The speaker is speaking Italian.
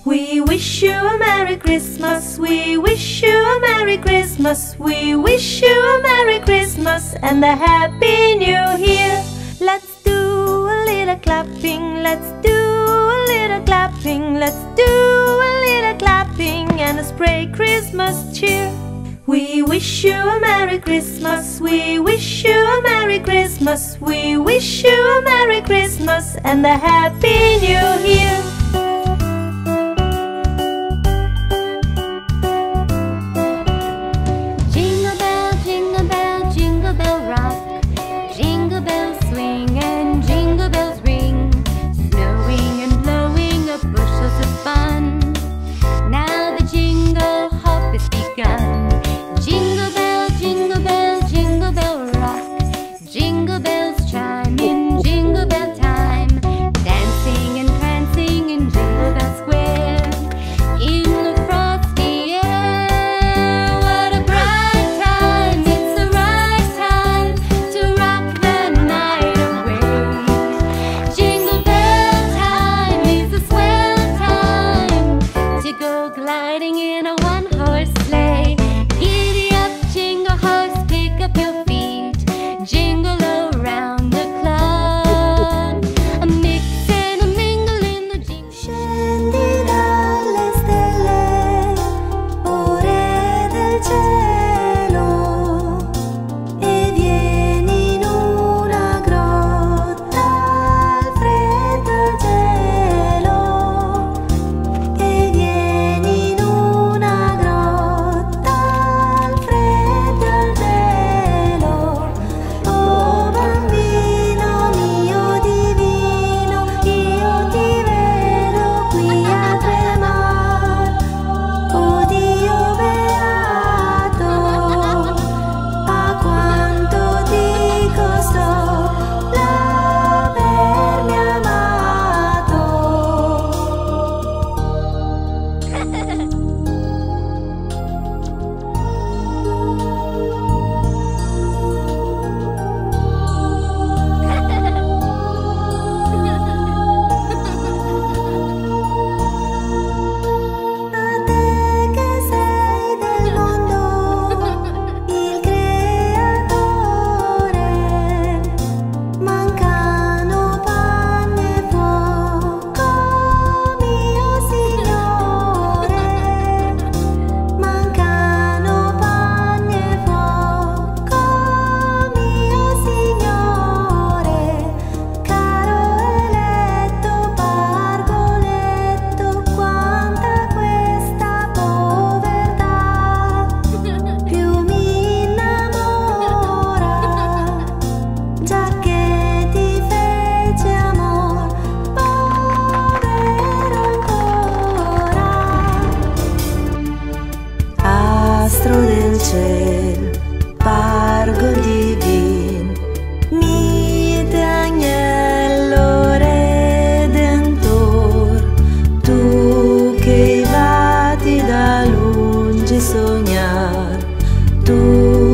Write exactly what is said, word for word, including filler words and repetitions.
We wish you a Merry Christmas, we wish you a Merry Christmas, we wish you a Merry Christmas and a Happy New Year. Let's do a little clapping, let's do a little clapping, let's do a little clapping and spread Christmas cheer. We wish you a Merry Christmas, we wish you a Merry Christmas, we wish you a Merry Christmas and a Happy New Year. Jingle bell, jingle bell, jingle bell rock, jingle bells swing and jingle bells ring, snowing and blowing up bushels of fun. Now the jingle hop has begun. Jingle bell, jingle bell, jingle bell rock, jingle bells chime in jingle bell time, dancing and prancing in Jingle Bell Square, in the frosty air. What a bright time, it's the right time to rock the night away. Jingle bell time is a swell time to go gliding in a one-horse sleigh. Giddy up, jingle horse, pick up your feet, jingle around the clock. A mix and a mingle in the jingle. Scendi dalle stelle, ore del cielo, e vieni in una grotta al freddo gelo, e vieni in una grotta al freddo gelo. Oh bambino mio divino, io ti vedo qui a tremar. Oh Dio beato, a quanto ti costò l'avermi amato. A te che sei del mondo, il creatore, mancano panne e fuoco, mio Signore, mancano panne e fuoco, mio Signore, caro eletto pargoletto, quanta questa povertà più mi innamora, già che ti fece amor, povero ancora. Astro del ciel, pargo divin, mite agnello redentor, tu che vati da lungi sognar, tu